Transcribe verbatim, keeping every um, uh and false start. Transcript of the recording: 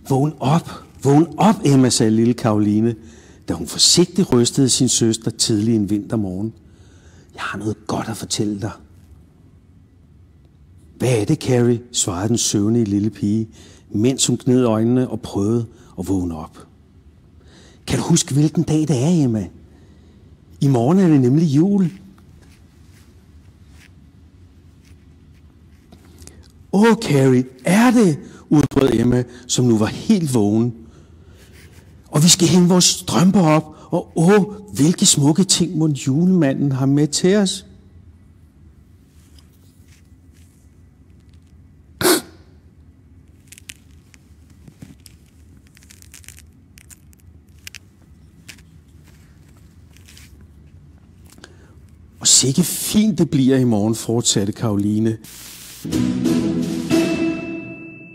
Vågn op, vågn op, Emma, sagde lille Karoline, da hun forsigtigt rystede sin søster tidlig en vintermorgen. Jeg har noget godt at fortælle dig. Hvad er det, Carrie? Svarede den søvnige lille pige, mens hun gned øjnene og prøvede at vågne op. Kan du huske, hvilken dag det er, Emma? I morgen er det nemlig jul. Åh, Carrie, er det? Udbrød Emma, som nu var helt vågen. Og vi skal hænge vores strømper op, og åh, hvilke smukke ting mon julemanden har med til os. Og sikke fint det bliver i morgen, fortsatte Karoline.